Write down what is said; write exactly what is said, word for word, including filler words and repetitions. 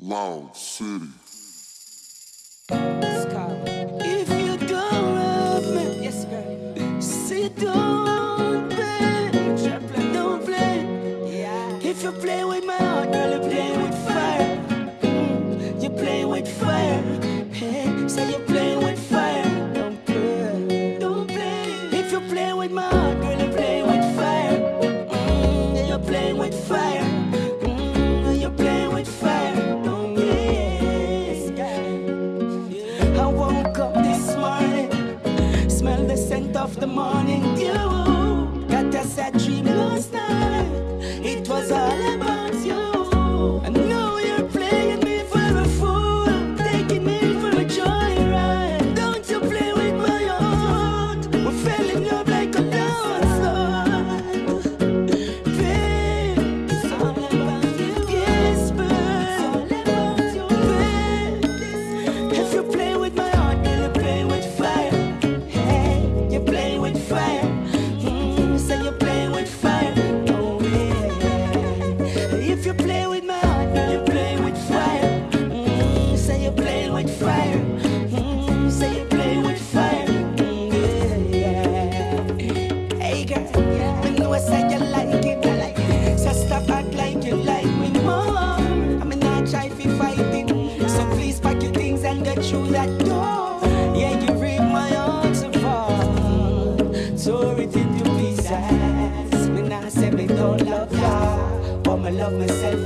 Loud City. If you don't love me, yes, girl, say don't play, don't play. Yeah. If you play with my heart, girl, you play with fire. Mm, you play with fire. Hey, say you play with fire. Don't play, don't play. If you play with my heart, girl, you play with fire. Mm, yeah, you play with fire. Mm, you play with fire. Don't play. I woke up this morning, smell the scent of the morning dew. Got a sad dream last night, it was all about you. I know you're playing me for a fool, taking me for a joyride. Don't you play with my heart, we fell in love like a dance. Babe, it's all about you. Yes, babe, it's all about you. Babe, if you play with my heart, girl, you play with fire. Hey, you play with fire. Mm, say you play with fire. Oh yeah. If you play with my heart, girl, you play with fire. Mm, say you play with fire. Mm, say you play with fire. Mm, yeah. Hey girl, I know I said you like it, I like it. So stop act like you like me more. I mean not try to fight it. So please pack your things and get through that door. Yeah, you break my heart so far. So it in your pieces. Me not say me don't love ya, but me love myself